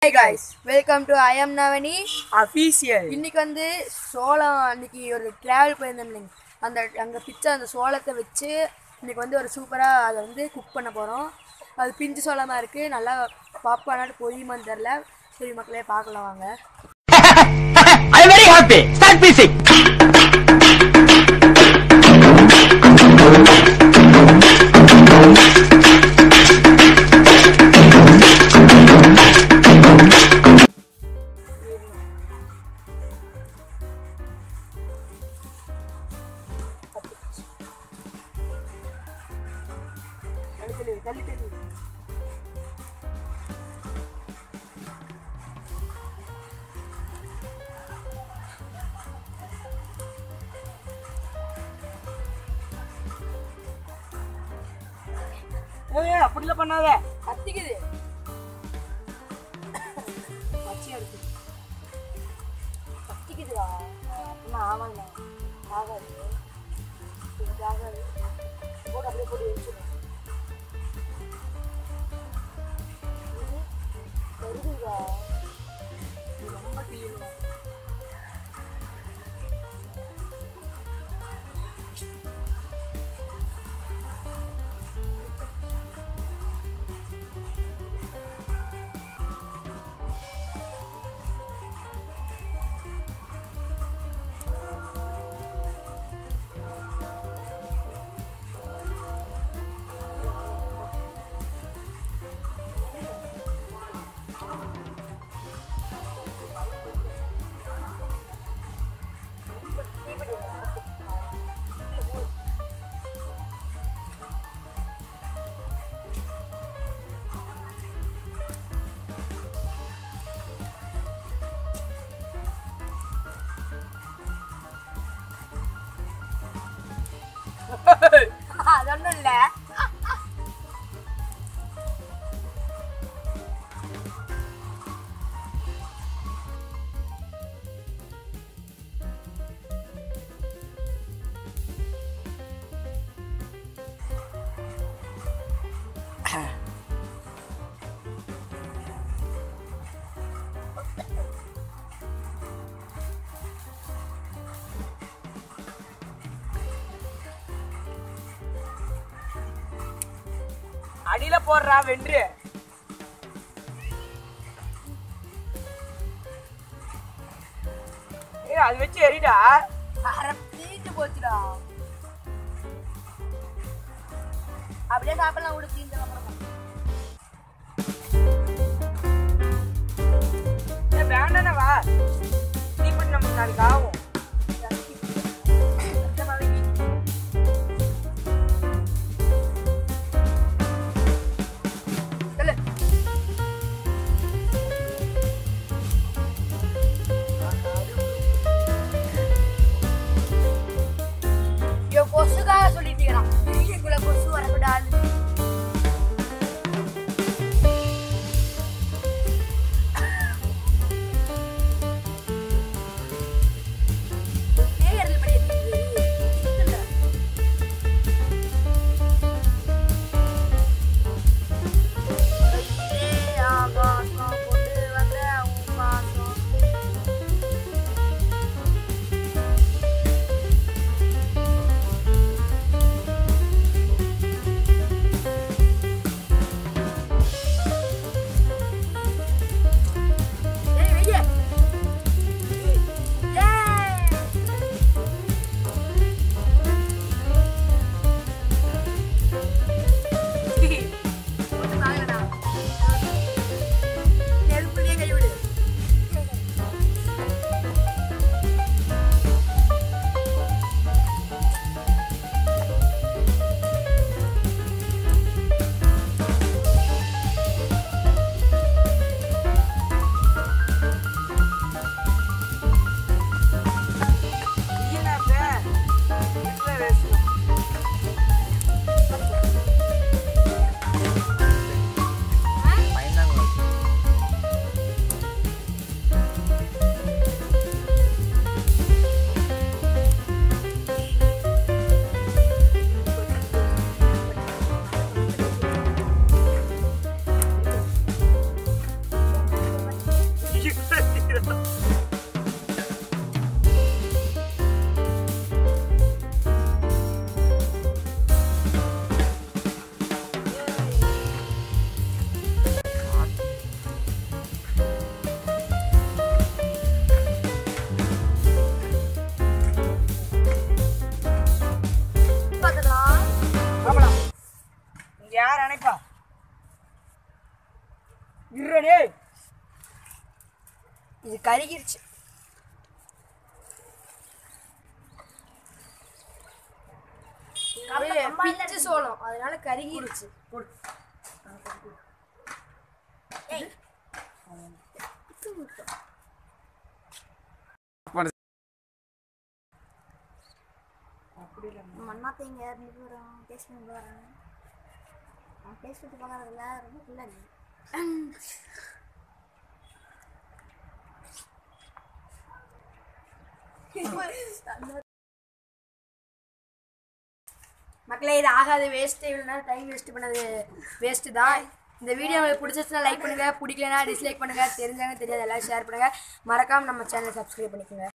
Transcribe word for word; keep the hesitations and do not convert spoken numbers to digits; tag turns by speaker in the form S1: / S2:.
S1: Hi guys, welcome to I am Navane
S2: official.
S1: இன்னைக்கு வந்து சோளம் அன்னைக்கு ஒரு டிராவல் போயிருந்தேன். அந்த அங்க பிச்ச அந்த சோளத்தை வச்சு இன்னைக்கு வந்து ஒரு சூப்பரா அதை வந்து குக் பண்ண போறோம். அது பிஞ்சு சோளமா இருக்கு. நல்லா பாப்பானால பொரியுமான்னு தெரியல. சரி மக்களே பார்க்கலாம் வாங்க.
S2: I am very happy. Start music.
S1: தள்ளி தள்ளி
S2: ஏய் அப்படில பண்ணாத
S1: கத்திக்குது பச்சையா இருக்கு கத்திக்குதுடா அம்மா ஆமாங்க ஆகாது ஆகாது போட்டு அப்படியே போட்டு வச்சுருங்க வருதுடா ரொம்ப தீவிரம் அதொன்னும் இல்ல
S2: அடியில போடுறா வென்று ஏய் அது வெச்சு எரிடா
S1: அரை தீட்டு போச்சுடா அப்படியே சாப்பிடலாம் கூட தீந்து
S2: ஏய் வேண்டானே வா நீ பண்ண நமக்கு நாளைக்கு ஆகும்
S1: கொசுக்காக சொல்லிட்டீங்களாம் வீட்டுக்குள்ள கொசு வரக்கூடாது
S2: சாப்பிடுற டேய்.
S1: இது கருகிருச்சு. பிஞ்சு சோளம் அதனால கருகிருச்சு. மண்ணாத்தைங்க இருந்து வரோம் டேஸ்ட் பண்ணி வரேன். நான் டேஸ்ட் பண்ணி பார்க்கறதில்ல ரொம்ப பிள்ளைங்க. மக்களே இது ஆகாது வேஸ்ட்டு. இவ்வளோ நேரம் டைம் வேஸ்ட் பண்ணது வேஸ்ட்டு தான். இந்த வீடியோ உங்களுக்கு பிடிச்சிச்சுன்னா லைக் பண்ணுங்கள், பிடிக்கலனா டிஸ்லைக் பண்ணுங்கள், தெரிஞ்சாங்க தெரியாது எல்லாம் ஷேர் பண்ணுங்கள், மறக்காமல் நம்ம சேனலை சப்ஸ்கிரைப் பண்ணிக்கோங்க.